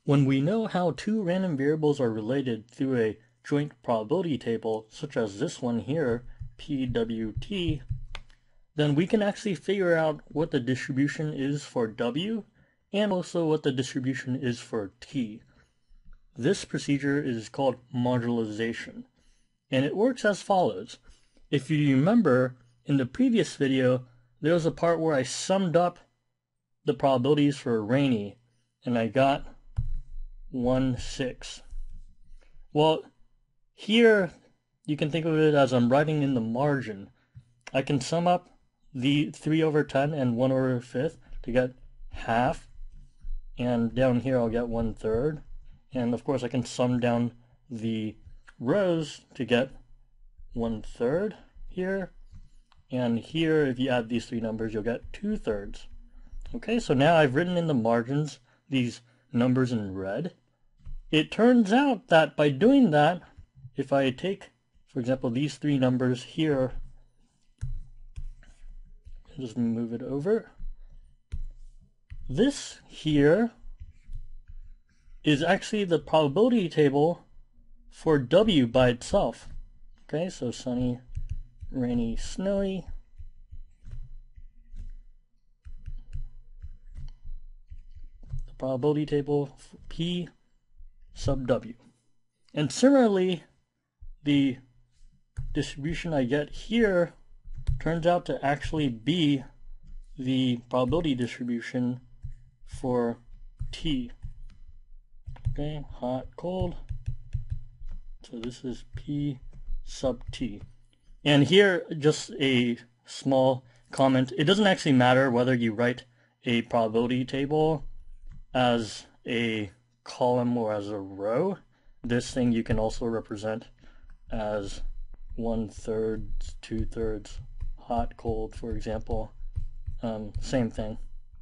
When we know how two random variables are related through a joint probability table, such as this one here, PWT, then we can actually figure out what the distribution is for W and also what the distribution is for T. This procedure is called marginalization, and it works as follows. If you remember, in the previous video, there was a part where I summed up the probabilities for rainy, and I got 1/6. Well, here you can think of it as I'm writing in the margin. I can sum up the 3/10 and 1/5 to get half, and down here I'll get 1/3, and of course I can sum down the rows to get 1/3 here, and here if you add these three numbers you'll get 2/3. Okay, so now I've written in the margins these numbers in red. It turns out that by doing that, if I take, for example, these three numbers here, just move it over, this here is actually the probability table for W by itself. Okay, so sunny, rainy, snowy. The probability table for P sub W. And similarly, the distribution I get here turns out to actually be the probability distribution for T. Okay, hot, cold. So this is P sub T. And here, just a small comment. It doesn't actually matter whether you write a probability table as a column or as a row. This thing you can also represent as 1/3, 2/3, hot, cold, for example. Same thing.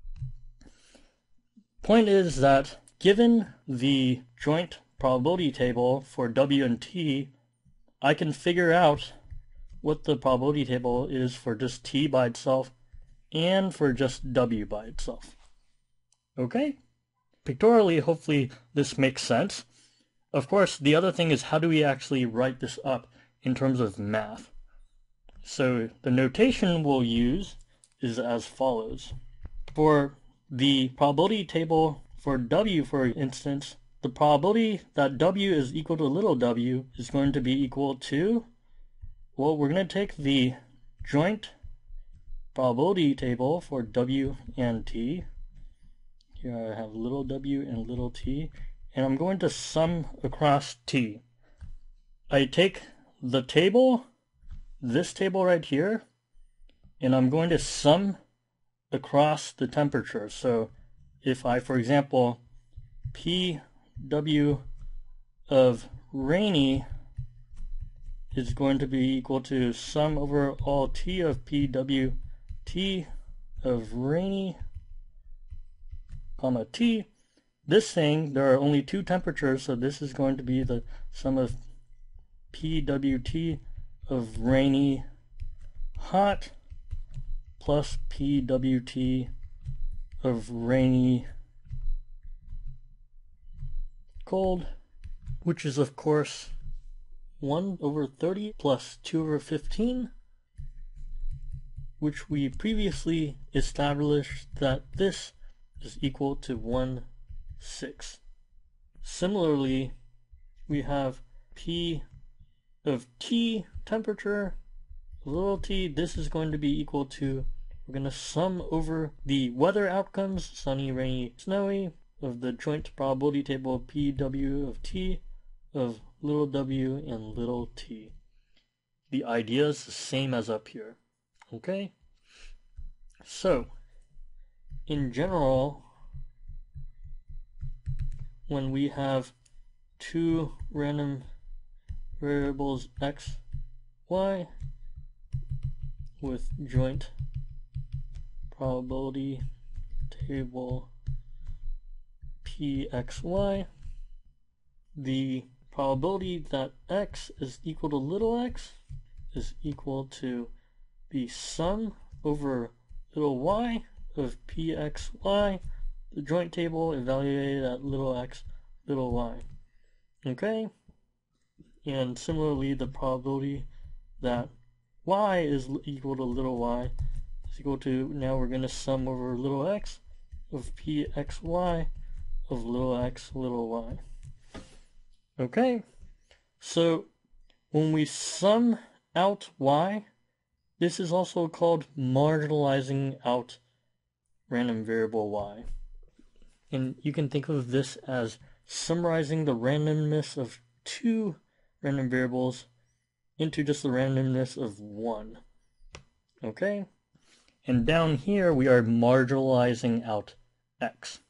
Point is that given the joint probability table for W and T, I can figure out what the probability table is for just T by itself and for just W by itself. Okay? Pictorially, hopefully this makes sense. Of course, the other thing is, how do we actually write this up in terms of math? So the notation we'll use is as follows. For the probability table for W, for instance, the probability that W is equal to little w is going to be equal to, well, we're going to take the joint probability table for W and T. Here I have little w and little t, and I'm going to sum across T. I take the table, this table right here, and I'm going to sum across the temperature. So if I, for example, PW of rainy is going to be equal to sum over all T of PWT of rainy, comma T. This thing, there are only two temperatures, so this is going to be the sum of PWT of rainy hot plus PWT of rainy cold, which is of course 1/30 plus 2/15, which we previously established that this is equal to 1/6. Similarly, we have P of T temperature, little t, this is going to be equal to, we're going to sum over the weather outcomes, sunny, rainy, snowy, of the joint probability table PW of T of little w and little t. The idea is the same as up here. Okay? So, in general, when we have two random variables x, y with joint probability table pxy, the probability that x is equal to little x is equal to the sum over little y of pxy, the joint table evaluated at little x little y. Okay? And similarly, the probability that y is equal to little y is equal to, now we're going to sum over little x of pxy of little x little y. Okay? So when we sum out y, this is also called marginalizing out random variable y. And you can think of this as summarizing the randomness of two random variables into just the randomness of one. Okay? And down here we are marginalizing out x.